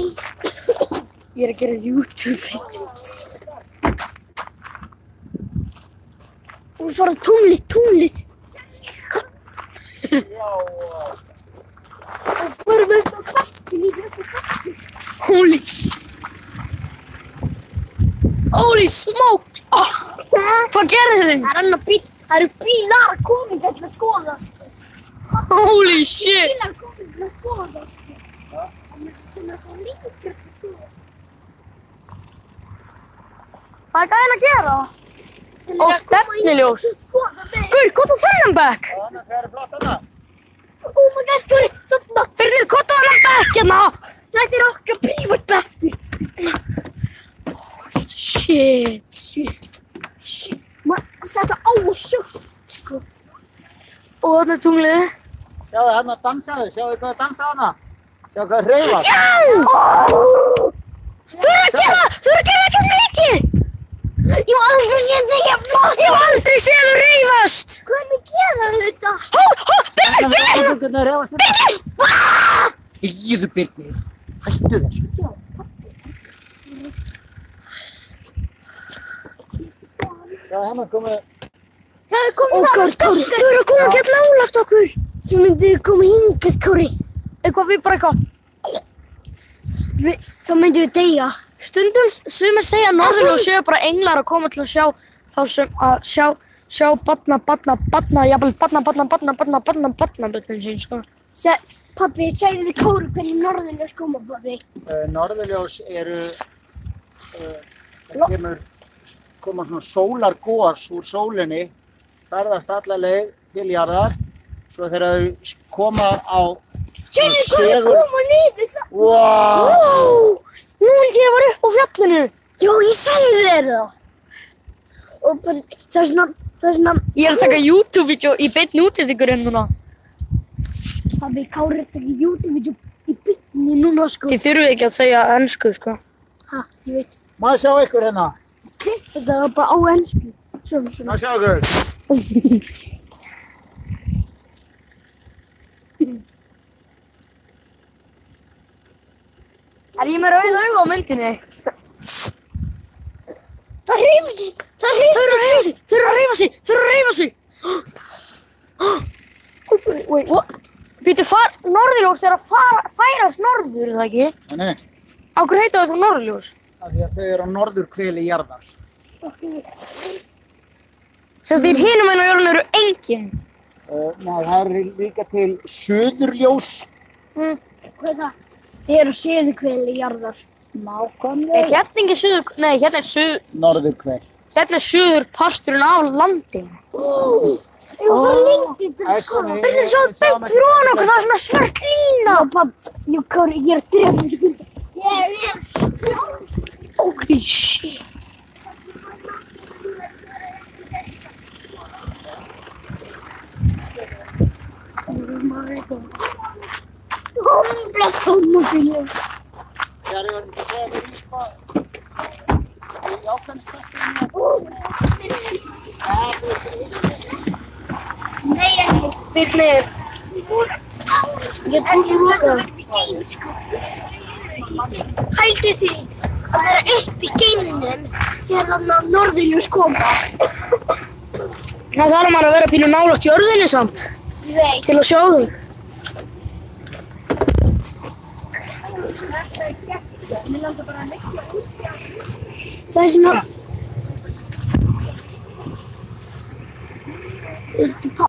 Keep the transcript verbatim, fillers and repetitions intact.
Ég er að gera YouTube-vídeó. Og fara tunglið, tunglið. Og bara með þetta kvarti líka þetta kvarti. Holy shit. Holy smoke. Oh, hvað gerir þið? Það er annar bíl, það eru bílar komið til að skoða. Holy shit. Bílar komið til að skoða. Hvað er gæðin að gera? Ó, stefniljós. Gaur, hvað er þennan bekk? Þannig að það er flott þarna. Oh my god, gaur, þarna. Fyrir hvað er þennan bekk hérna? Þetta er okkar prívat bekk. Shit. Shit. Shit. Þetta á að sjóst, sko. Og þarna er tunglið. Sjáðu hérna dansaðu, sjáðu hvað dansa hana. Sjáðu hvað hreyfast. Já! Þú eru að gera, þú eru að gera ekkert mikið. Ég hef aldrei séð þig jafn flott. Ég hef aldrei séð þú hreyfast. Hvernig gera þetta? Hó, hó, Birnir, Birnir! Birnir! Íðu Birnir, hættu þessu. Já, hérna komið. Það er komið það. Ó, Kári, Kári, þú eru að koma ekki nálægt okkur. Þú myndið koma hingað, Kári. Eitthvað við bara eitthvað. Þá myndum við deyja. Stundum sumir segja að norðurljós séu bara englar að koma til að sjá þá sem að sjá sjá barna, barna, barna, jafnvel barna, barna, barna, barna, barna, barna, barna sín, sko. Se, pabbi, segðu þið Kári hvernig norðurljós koma, pabbi? Uh, norðurljós eru, uh, það kemur, koma svona sólargos úr sólinni, ferðast alla leið til jarðar, svo þegar þau koma á Sérðu hvað þau koma niður það? Wow! Wow! Nú held ég að vera upp á fjallinu. Já, ég sagði þér það. Og bara, það er svona, það er svona... Ég er að taka YouTube-vídeó í beinni útsendingu núna. Pabbi, Kári er að taka YouTube-vídeó í beinni núna, sko. Þið þurfið ekki að segja ensku, sko. Ha, ég veit. Má ég sjá ykkur hérna? Þetta var bara á ensku. Svona, svona. Má ég sjá ykkur? Er ég með rauð augu á myndinni? Það hreyfa sig! Það hreyfa sig! Þau eru að hreyfa sig! Þau eru að hreyfa sig! Þau eru að hreyfa sig! Wait, what? Býtu, norðurljós er að fara, færast norður, er það ekki? Nei. Á hverju heita það þá norðurljós? Af því að þau eru á norðurhveli jarðar. Sem því hinum einu á jörðinu eru engin. Uh, Nei, það eru líka til suðurljós. Mm. Hvað er það? Þið eru suðurhveli jarðar. Nákvæmlega. Er hérna ekki suður... Nei, hérna er suður... Norðurhvel. Hérna er suður parturinn af landinu. Ó. Ég var það lengi til að sjá. Þetta er svo beint fyrir ofan okkur, það er svona svört lína. Já, papp. Já, Kári, ég er að drefa mig. Ég er að skjóða. Holy shit. Oh my god. Bless tónmófinu. Það er að segja mér í hvað í ákveðnskvæstinu. Nei, ekki. Birnir. Ég er búin að loka. Hældi því að það er upp í geimnum þegar þannig að norðurljós koma. Það þarf maður að vera pínu nálægt jörðinni samt. Ég veit. Til að sjá þau. Það er svona...